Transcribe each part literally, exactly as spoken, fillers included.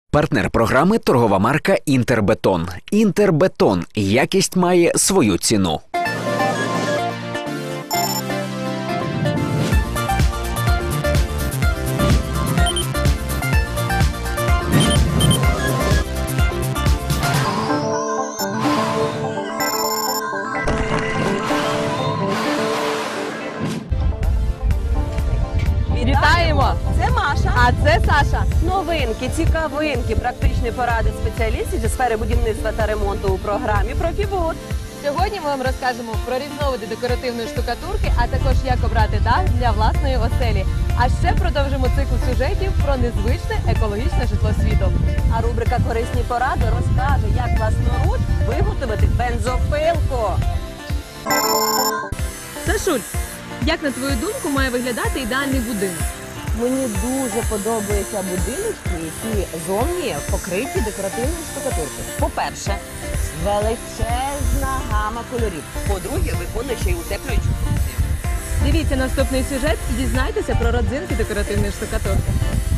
Партнер програми – торгова марка «Інтербетон». «Інтербетон» – якість має свою ціну. Вітаємо! Це Маша. А це Саша. Новинки, цікавинки, практичні поради спеціалістів зі сфери будівництва та ремонту у програмі «Профібуд». Сьогодні ми вам розкажемо про різновиди декоративної штукатурки, а також як обрати дах для власної оселі. А ще продовжимо цикл сюжетів про незвичне екологічне житло світу. А рубрика «Корисні поради» розкаже, як власноруч виготовити бензопилку. Сашуль, як на твою думку має виглядати ідеальний будинок? Мені дуже подобаються будиночки, які зовні покриті декоративною штукатуркою. По-перше, величезна гама кольорів. По-друге, виконує ще й утеплюючу функцію. Дивіться наступний сюжет і дізнайтеся про родзинки декоративної штукатурки.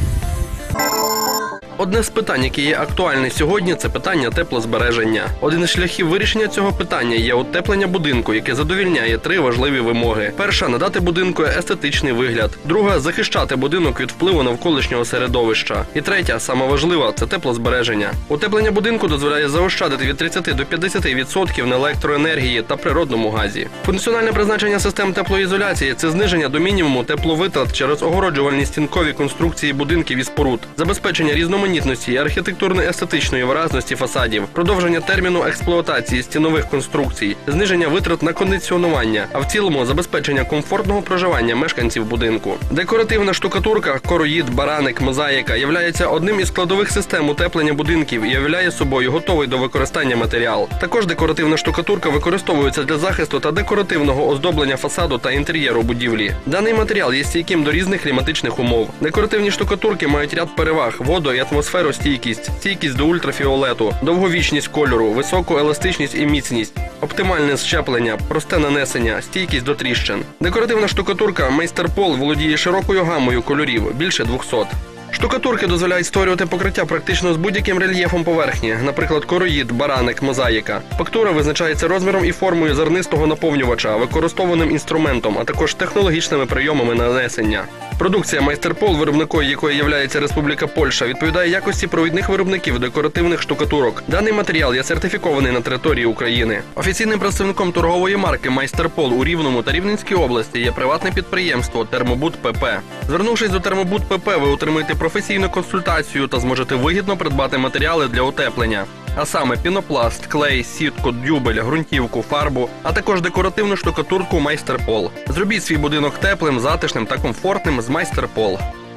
Одне з питань, яке є актуальне сьогодні, це питання теплозбереження. Один із шляхів вирішення цього питання є утеплення будинку, яке задовільняє три важливі вимоги. Перша – надати будинку естетичний вигляд. Друга – захищати будинок від впливу навколишнього середовища. І третя, сама важлива – це теплозбереження. Утеплення будинку дозволяє заощадити від тридцяти до п'ятдесяти відсотків на електроенергії та природному газі. Функціональне призначення систем теплоізоляції – це зниження до мінімуму тепловитрат через огороджувальні стінкові конструкції будинків і споруд, забезпечення різноманітності і архітектурно-естетичної виразності фасадів, продовження терміну експлуатації стінових конструкцій, зниження витрат на кондиціонування, а в цілому забезпечення комфортного проживання мешканців будинку. Декоративна штукатурка, короїд, бараник, мозаїка являється одним із складових систем утеплення будинків і являє собою готовий до використання матеріал. Також декоративна штукатурка використовується для захисту та декоративного оздоблення фасаду та інтер'єру будівлі. Даний матеріал є стійким до різних кліматичних умов. Декоративні штукатурки мають ряд переваг: водо- і атмосферостійкість, стійкість до ультрафіолету, довговічність кольору, високу еластичність і міцність, оптимальне щеплення, просте нанесення, стійкість до тріщин. Декоративна штукатурка «Майстер-Пол» володіє широкою гамою кольорів – більше двохсот. Штукатурки дозволяють створювати покриття практично з будь-яким рельєфом поверхні, наприклад, короїд, бараник, мозаїка. Фактура визначається розміром і формою зернистого наповнювача, використовуваним інструментом, а також технологічними прийомами нанесення. Продукція «Майстер-Пол», виробником якої є Республіка Польща, відповідає якості провідних виробників декоративних штукатурок. Даний матеріал є сертифікований на території України. Офіційним представником торгової марки «Майстер-Пол» у Рівному та Рівненській області є приватне підприємство «Термобуд ПП». Звернувшись до «Термобуд ПП», ви отримаєте професійну консультацію та зможете вигідно придбати матеріали для утеплення. А саме пінопласт, клей, сітку, дюбель, ґрунтівку, фарбу, а також декоративну штукатурку «Майстер-Пол». Зробіть свій будинок теплим, затишним та комфортним з «Майстер-Пол».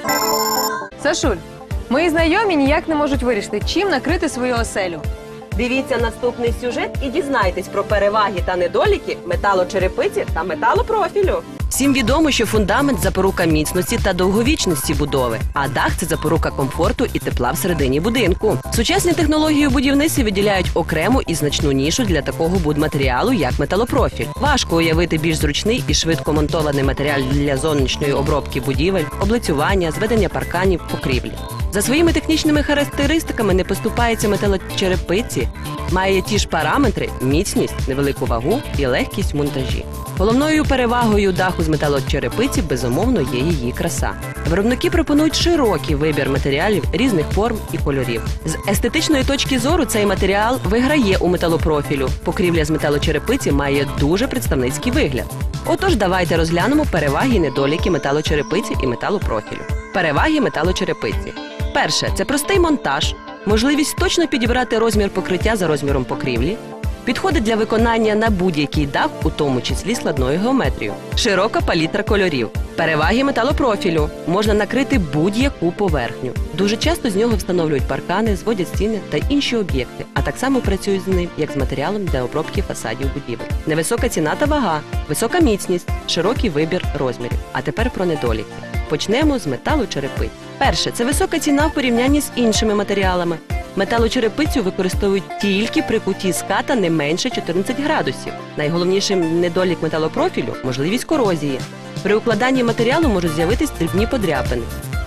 Сашуль, мої знайомі ніяк не можуть вирішити, чим накрити свою оселю. Дивіться наступний сюжет і дізнайтесь про переваги та недоліки металочерепиці та металопрофілю. Всім відомо, що фундамент – запорука міцності та довговічності будови, а дах – це запорука комфорту і тепла всередині будинку. Сучасні технології у будівництві виділяють окрему і значну нішу для такого будматеріалу, як металопрофіль. Важко уявити більш зручний і швидко монтований матеріал для зовнішньої обробки будівель, облицювання, зведення парканів, покрівлі. За своїми технічними характеристиками не поступається металочерепиці, має ті ж параметри – міцність, невелику вагу і легкість в монтажі. Головною перевагою даху з металочерепиці, безумовно, є її краса. Виробники пропонують широкий вибір матеріалів різних форм і кольорів. З естетичної точки зору цей матеріал виграє у металопрофілю. Покрівля з металочерепиці має дуже представницький вигляд. Отож, давайте розглянемо переваги і недоліки металочерепиці і металопрофілю. Переваги металочерепиці. Перше – це простий монтаж, можливість точно підібрати розмір покриття за розміром покрівлі, підходить для виконання на будь-який дах, у тому числі складною геометрією. Широка палітра кольорів. Переваги металопрофілю. Можна накрити будь-яку поверхню. Дуже часто з нього встановлюють паркани, зводять стіни та інші об'єкти, а так само працюють з ним, як з матеріалом для обробки фасадів будівель. Невисока ціна та вага, висока міцність, широкий вибір розмірів. А тепер про недоліки. Почнемо з металочерепиці. Перше – це висока ціна в порівнянні з іншими матеріалами. Металочерепицю використовують тільки при куті ската не менше чотирнадцять градусів. Найголовніший недолік металопрофілю – можливість корозії. При укладанні матеріалу можуть з'явитись дрібні подряпини.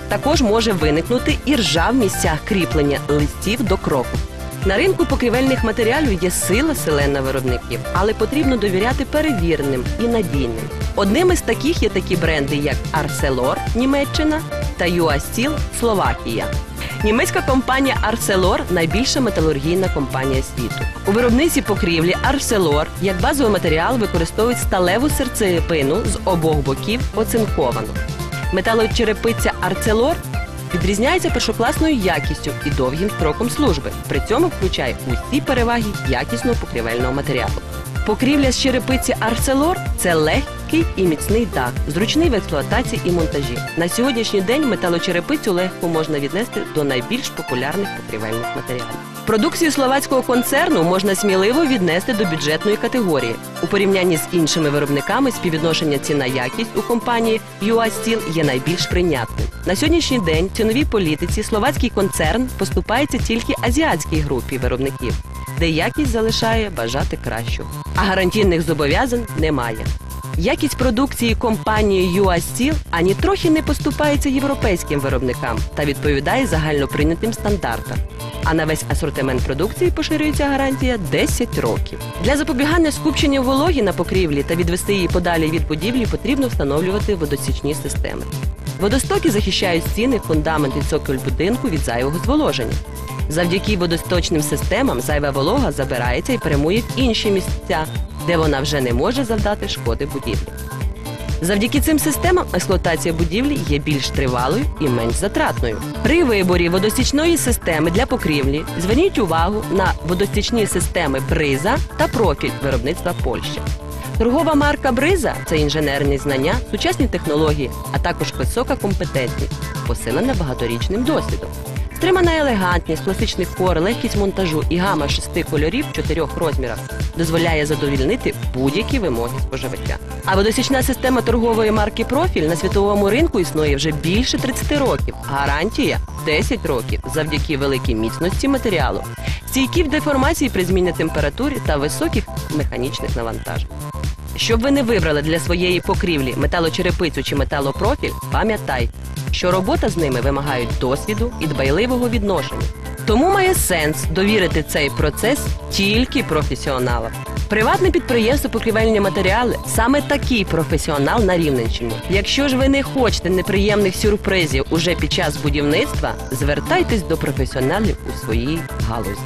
Також може виникнути і ржа в місцях кріплення листів до кроку. На ринку покрівельних матеріалів є сила селена виробників, але потрібно довіряти перевіреним і надійним. Одним із таких є такі бренди, як Arcelor – Німеччина та ю ей Steel – Словакія. Німецька компанія Arcelor – найбільша металургійна компанія світу. У виробництві покрівлі Arcelor як базовий матеріал використовують сталеву серцевину з обох боків оцинковану. Металочерепиця Arcelor відрізняється першокласною якістю і довгим строком служби. При цьому включає усі переваги якісного покрівельного матеріалу. Покрівля з черепиці Arcelor – це легкий і міцний дах, зручний в експлуатації і монтажі. На сьогоднішній день металочерепицю легко можна віднести до найбільш популярних покрівельних матеріалів. Продукцію словацького концерну можна сміливо віднести до бюджетної категорії. У порівнянні з іншими виробниками співвідношення ціна-якість у компанії ю ей Steel є найбільш прийнятним. На сьогоднішній день в ціновій політиці словацький концерн поступається тільки азіатській групі виробників, де якість залишає бажати кращого, а гарантійних зобов'язань немає. Якість продукції компанії ю ей Steel ані трохи не поступається європейським виробникам та відповідає загальноприйнятим стандартам. А на весь асортимент продукції поширюється гарантія десять років. Для запобігання скупченню вологі на покрівлі та відвести її подалі від будівлі потрібно встановлювати водосічні системи. Водостоки захищають стіни, фундамент і цоколь будинку від зайвого зволоження. Завдяки водосточним системам зайва волога забирається і прямує в інші місця, де вона вже не може завдати шкоди будівлі. Завдяки цим системам експлуатація будівлі є більш тривалою і менш затратною. При виборі водостічної системи для покрівлі зверніть увагу на водостічні системи «Бриза» та «Профіль» виробництва Польща. Торгова марка «Бриза» – це інженерні знання, сучасні технології, а також висока компетентність, посилена багаторічним досвідом. Стримана елегантність, класичний фор, легкість монтажу і гама шести кольорів в чотирьох розмірах дозволяє задовільнити будь-які вимоги споживача. А водосічна система торгової марки «Профіль» на світовому ринку існує вже більше тридцяти років. Гарантія – десять років завдяки великій міцності матеріалу, стійкі в деформації при зміні температури та високих механічних навантажень. Щоб ви не вибрали для своєї покрівлі металочерепицю чи металопрофіль, пам'ятайте, що робота з ними вимагає досвіду і дбайливого відношення. Тому має сенс довірити цей процес тільки професіоналам. Приватне підприємство «Покрівельні матеріали» – саме такий професіонал на Рівненщині. Якщо ж ви не хочете неприємних сюрпризів уже під час будівництва, звертайтесь до професіоналів у своїй галузі.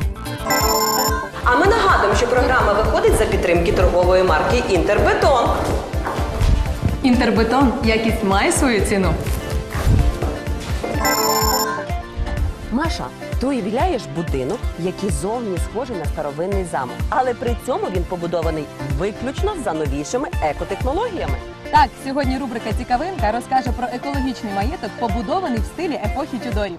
А ми нагадуємо, що програма виходить за підтримки торгової марки «Інтербетон». Інтербетон – якість має свою ціну. Маша, ти уявляєш будинок, який зовні схожий на старовинний замок, але при цьому він побудований виключно за новішими екотехнологіями. Так, сьогодні рубрика «Цікавинка» розкаже про екологічний маєток, побудований в стилі епохи Тюдорів.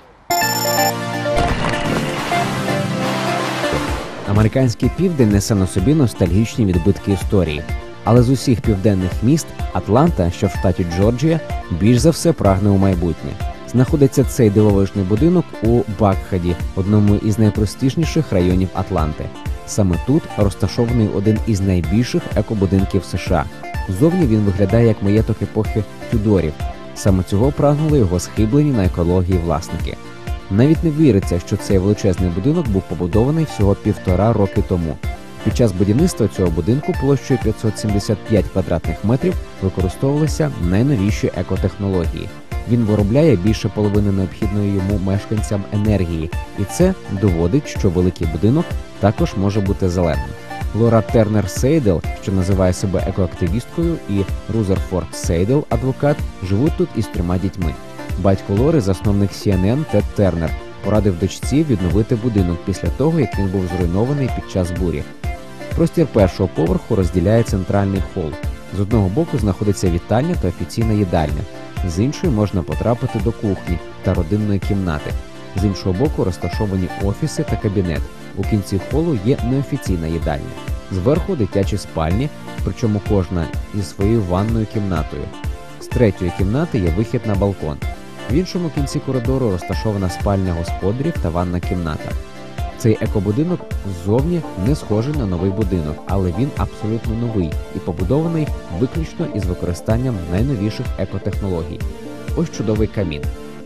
Американський південь несе на собі ностальгічні відбитки історії. Але з усіх південних міст Атланта, що в штаті Джорджія, більш за все прагне у майбутнє. Знаходиться цей дивовижний будинок у Бакхаді, одному із найпростішніших районів Атланти. Саме тут розташований один із найбільших екобудинків США. Зовні він виглядає як маєток епохи Тюдорів. Саме цього прагнули його схиблені на екології власники. Навіть не віриться, що цей величезний будинок був побудований всього півтора роки тому. Під час будівництва цього будинку площею п'ятсот сімдесят п'ять квадратних метрів використовувалися найновіші екотехнології. Він виробляє більше половини необхідної йому мешканцям енергії, і це доводить, що великий будинок також може бути зеленим. Лора Тернер Сейдел, що називає себе екоактивісткою, і Рузерфорд Сейдел, адвокат, живуть тут із трьома дітьми. Батько Лори, засновник Сі Ен Ен Тед Тернер, порадив дочці відновити будинок після того, як він був зруйнований під час бурі. Простір першого поверху розділяє центральний хол. З одного боку знаходиться вітальня та офіційна їдальня, з іншої можна потрапити до кухні та родинної кімнати. З іншого боку розташовані офіси та кабінет. У кінці холу є неофіційна їдальня. Зверху дитячі спальні, причому кожна зі своєю ванною кімнатою. З третьої кімнати є вихід на балкон. В іншому кінці коридору розташована спальня господарів та ванна кімната. Цей екобудинок ззовні не схожий на новий будинок, але він абсолютно новий і побудований виключно із використанням найновіших екотехнологій. Ось чудовий камін.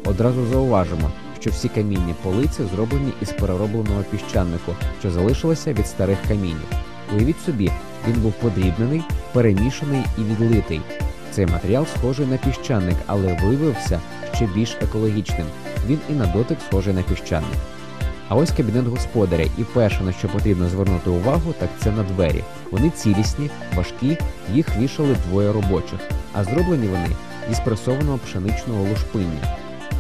Одразу зауважимо, що всі камінні полиці зроблені із переробленого піщанику, що залишилося від старих камінів. Уявіть собі, він був подрібнений, перемішаний і відлитий. Цей матеріал схожий на піщаник, але виявився ще більш екологічним. Він і на дотик схожий на піщаник. А ось кабінет господаря, і перше, на що потрібно звернути увагу, так це на двері. Вони цілісні, важкі, їх вішали двоє робочих, а зроблені вони із пресованого пшеничного лушпиння.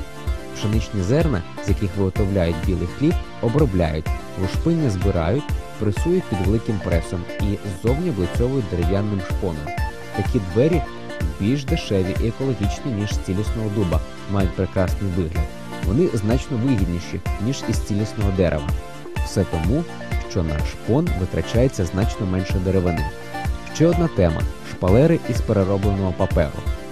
Пшеничні зерна, з яких виготовляють білий хліб, обробляють, лушпиння збирають, пресують під великим пресом і ззовні облицьовують дерев'яним шпоном. Такі двері більш дешеві і екологічні, ніж з цілісного дуба, мають прекрасний вигляд. Вони значно вигідніші, ніж із цілісного дерева. Все тому, що на шпон витрачається значно менше деревини. Ще одна тема – шпалери із переробленого паперу.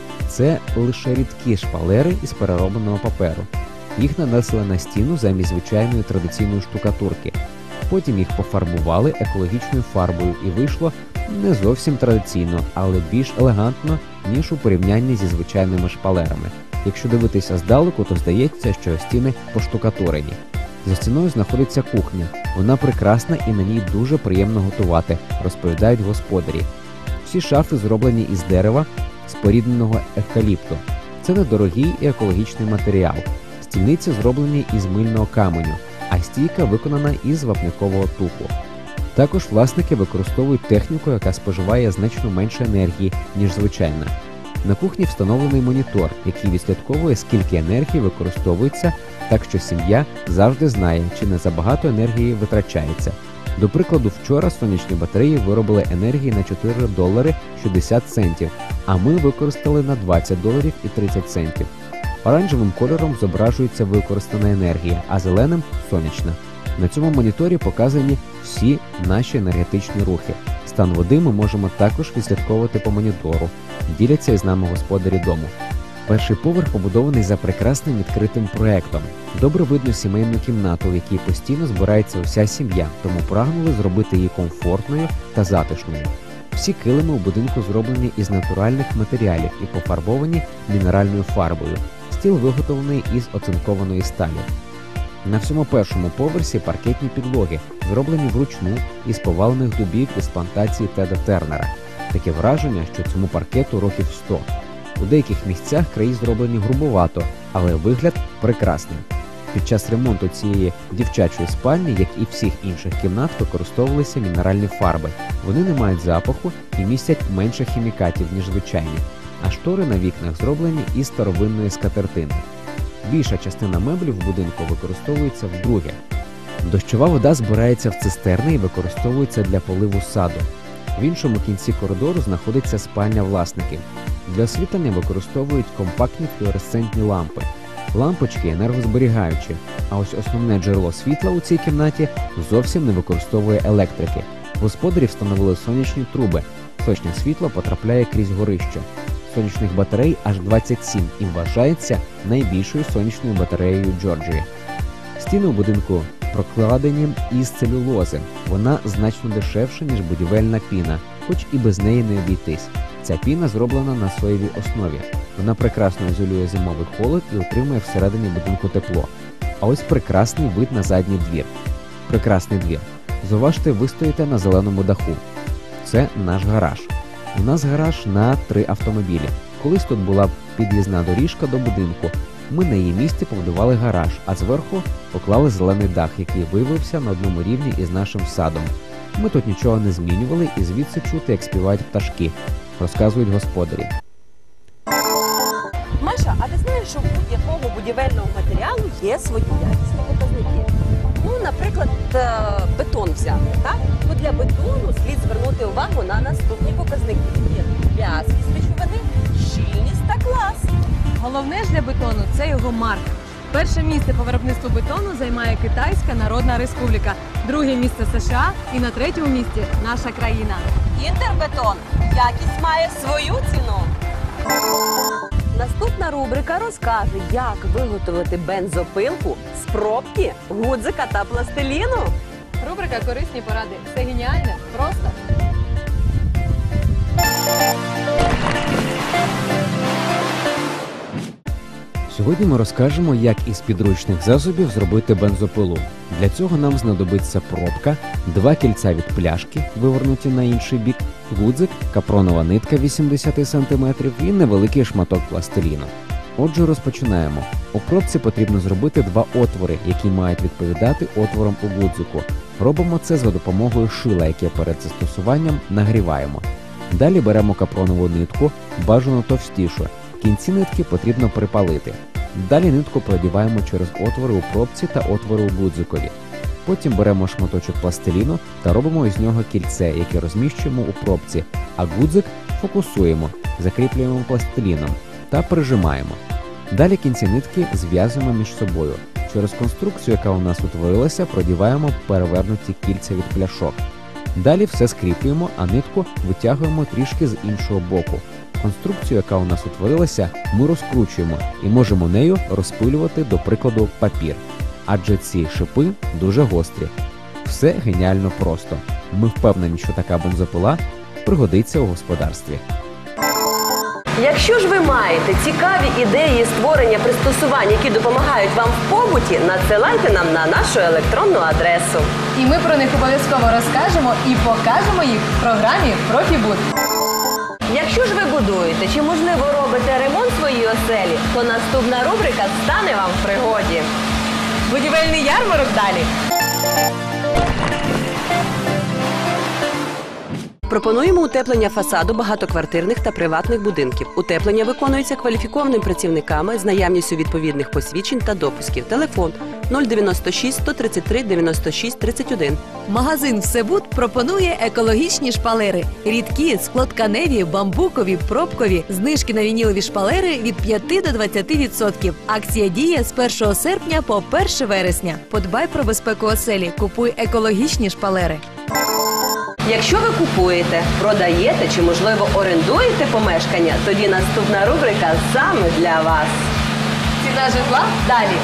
Це лише рідкі шпалери із переробленого паперу. Їх нанесли на стіну замість звичайної традиційної штукатурки. Потім їх пофарбували екологічною фарбою і вийшло не зовсім традиційно, але більш елегантно, ніж у порівнянні зі звичайними шпалерами. Якщо дивитися здалеку, то здається, що стіни поштукатурені. За стіною знаходиться кухня. Вона прекрасна і на ній дуже приємно готувати, розповідають господарі. Всі шафи зроблені із дерева, спорідненого евкаліпту. Це недорогий і екологічний матеріал. Стільниці зроблені із мильного каменю, а стійка виконана із вапнякового туху. Також власники використовують техніку, яка споживає значно менше енергії, ніж звичайна. На кухні встановлений монітор, який відслідковує, скільки енергії використовується, так що сім'я завжди знає, чи не забагато енергії витрачається. До прикладу, вчора сонячні батареї виробили енергії на чотири долари шістдесят центів, а ми використали на двадцять доларів і тридцять центів. Оранжевим кольором зображується використана енергія, а зеленим – сонячна. На цьому моніторі показані всі наші енергетичні рухи. Стан води ми можемо також відслідковувати по монітору. Діляться із нами господарі дому. Перший поверх побудований за прекрасним відкритим проектом. Добре видно сімейну кімнату, в якій постійно збирається уся сім'я, тому прагнули зробити її комфортною та затишною. Всі килими у будинку зроблені із натуральних матеріалів і пофарбовані мінеральною фарбою. Стіл виготовлений із оцинкованої сталі. На всьому першому поверсі паркетні підлоги, зроблені вручну із повалених дубів із плантації Теда Тернера. Таке враження, що цьому паркету років сто. У деяких місцях краї зроблені грубовато, але вигляд прекрасний. Під час ремонту цієї дівчачої спальні, як і всіх інших кімнат, використовувалися мінеральні фарби. Вони не мають запаху і містять менше хімікатів, ніж звичайні. А штори на вікнах зроблені із старовинної скатертини. Більша частина меблів в будинку використовується вдруге. Дощова вода збирається в цистерни і використовується для поливу саду. В іншому кінці коридору знаходиться спальня власників. Для освітлення використовують компактні флуоресцентні лампи. Лампочки енергозберігаючі, а ось основне джерело світла у цій кімнаті зовсім не використовує електрики. Господарі встановили сонячні труби. Сонячне світло потрапляє крізь горище. Сонячних батарей аж двадцять сім і вважається найбільшою сонячною батареєю Джорджії. Стіни у будинку прокладені із целюлози. Вона значно дешевша, ніж будівельна піна, хоч і без неї не обійтись. Ця піна зроблена на соєвій основі. Вона прекрасно ізолює зимовий холод і утримує всередині будинку тепло. А ось прекрасний вид на задній двір. Прекрасний двір. Зауважте, ви стоїте на зеленому даху. Це наш гараж. У нас гараж на три автомобілі. Колись тут була під'їзна доріжка до будинку. Ми на її місці побудували гараж, а зверху поклали зелений дах, який виявився на одному рівні із нашим садом. Ми тут нічого не змінювали і звідси чути, як співають пташки, розказують господарі. Маша, а ти знаєш, що у будь-якого будівельного матеріалу є свої якісні показники? Ну, наприклад, бетон взяти, так? То для бетону слід звернути увагу на наступні показники. Є в'язкість речовини, щільність та клас. Головне ж для бетону – це його марка. Перше місце по виробництву бетону займає Китайська Народна Республіка, друге місце США і на третьому місці наша країна. Інтербетон. Якість має свою ціну. Наступна рубрика розкаже, як виготовити бензопилку з пробки, гудзика та пластиліну. Рубрика «Корисні поради». Все геніальне, просто. Сьогодні ми розкажемо, як із підручних засобів зробити бензопилу. Для цього нам знадобиться пробка, два кільця від пляшки, вивернуті на інший бік, гудзик, капронова нитка вісімдесят сантиметрів і невеликий шматок пластиліну. Отже, розпочинаємо. У пробці потрібно зробити два отвори, які мають відповідати отворам у гудзику. Робимо це за допомогою шила, яке перед застосуванням нагріваємо. Далі беремо капронову нитку, бажано товстішу. Кінці нитки потрібно припалити. Далі нитку продіваємо через отвори у пробці та отвори у гудзикові. Потім беремо шматочок пластиліну та робимо із нього кільце, яке розміщуємо у пробці, а гудзик фокусуємо, закріплюємо пластиліном та прижимаємо. Далі кінці нитки зв'язуємо між собою. Через конструкцію, яка у нас утворилася, продіваємо перевернуті кільця від пляшок. Далі все скріплюємо, а нитку витягуємо трішки з іншого боку. Конструкцію, яка у нас утворилася, ми розкручуємо і можемо нею розпилювати, до прикладу, папір. Адже ці шипи дуже гострі. Все геніально просто. Ми впевнені, що така бензопила пригодиться у господарстві. Якщо ж ви маєте цікаві ідеї створення пристосувань, які допомагають вам в побуті, надсилайте нам на нашу електронну адресу. І ми про них обов'язково розкажемо і покажемо їх в програмі «Профібуд». Якщо ж ви будуєте чи, можливо, робите ремонт своїй оселі, то наступна рубрика стане вам в пригоді. Будівельний ярмарок далі. Пропонуємо утеплення фасаду багатоквартирних та приватних будинків. Утеплення виконується кваліфікованими працівниками з наявністю відповідних посвідчень та допусків. Телефон нуль дев'яносто шість сто тридцять три дев'яносто шість тридцять один. Магазин «Всебуд» пропонує екологічні шпалери. Рідкі, склотканеві, бамбукові, пробкові. Знижки на вінілові шпалери від п'яти до двадцяти відсотків. Акція діє з першого серпня по перше вересня. Подбай про безпеку оселі. Купуй екологічні шпалери. Якщо ви купуєте, продаєте чи, можливо, орендуєте помешкання, тоді наступна рубрика саме для вас. Ціна житла далі.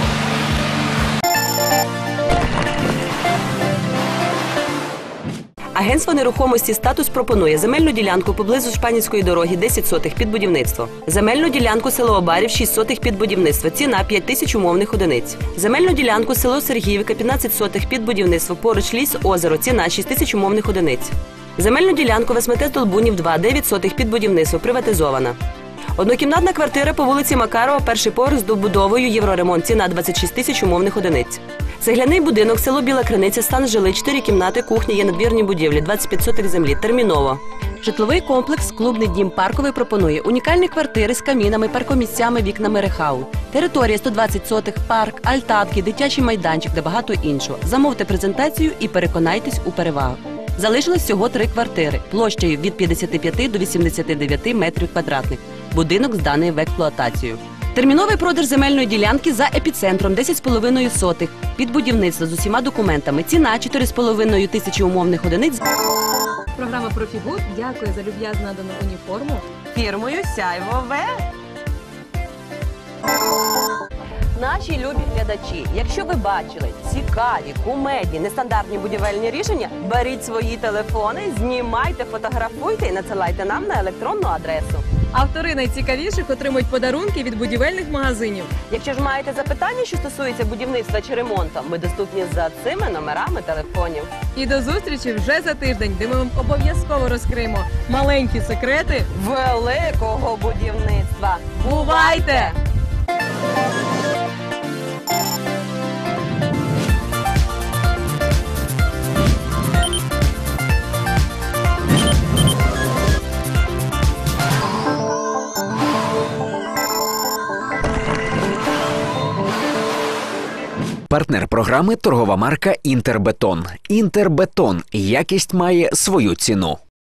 Агентство нерухомості «Статус» пропонує земельну ділянку поблизу Шпанівської дороги десять сотих під будівництво. Земельну ділянку село Обарів шість сотих під будівництво. Ціна п'ять тисяч умовних одиниць. Земельну ділянку село Сергіївка п'ятнадцять сотих під будівництво. Поруч ліс, озеро. Ціна шість тисяч умовних одиниць. Земельну ділянку в СМТ Столбунів два дев'ять сотих під будівництво. Приватизована. Однокімнатна квартира по вулиці Макарова, перший поверх з добудовою Євроремонт. Ціна двадцять шість тисяч умовних одиниць. Цегляний будинок, село Біла Криниця, стан жилий, чотири кімнати, кухня, є надвірні будівлі, двадцять п'ять сотих землі, терміново. Житловий комплекс «Клубний дім Парковий» пропонує унікальні квартири з камінами, паркомісцями, вікнами рехау. Територія сто двадцять сотих, парк, альтанки, дитячий майданчик та багато іншого. Замовте презентацію і переконайтесь у перевагах. Залишилось всього три квартири, площею від п'ятдесят п'ять до вісімдесят дев'ять метрів квадратних. Будинок зданий в експлуатацію. Терміновий продаж земельної ділянки за епіцентром десять з половиною сотих. Під будівництво з усіма документами. Ціна чотири з половиною тисячі умовних одиниць. Програма «Профібуд» дякує за люб'язно надану уніформу. Фірмою «Сяйвове». Наші любі глядачі, якщо ви бачили цікаві, кумедні, нестандартні будівельні рішення, беріть свої телефони, знімайте, фотографуйте і надсилайте нам на електронну адресу. Автори найцікавіших отримують подарунки від будівельних магазинів. Якщо ж маєте запитання, що стосується будівництва чи ремонту, ми доступні за цими номерами телефонів. І до зустрічі вже за тиждень, де ми вам обов'язково розкриємо маленькі секрети великого будівництва. Бувайте! Партнер програми – торгова марка «Інтербетон». «Інтербетон» – якість має свою ціну.